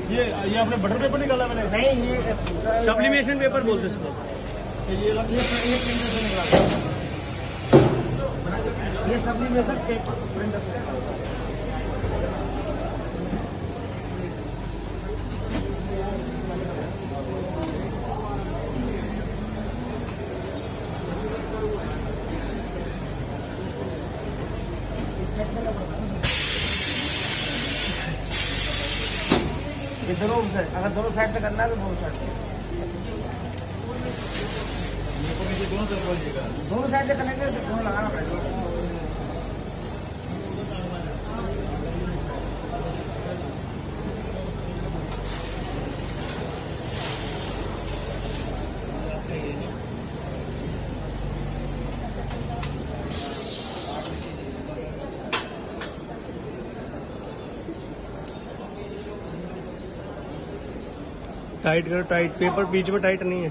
ये आपने butter paper निकाला मैंने? नहीं, ये सब्लिमेशन पेपर बोलते इसको। ये प्रिंटर से निकाला, ये सब्लिमेशन पेपर प्रिंटर से। ये दोनों साइड, अगर दोनों साइड से करना है तो दोनों साइड से, दोनों साइड से करेंगे तो दोनों लगाना पड़ेगा। टाइट करो, टाइट। पेपर बीच में टाइट नहीं है।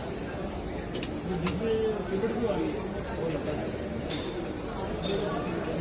पेपर भी आ गई।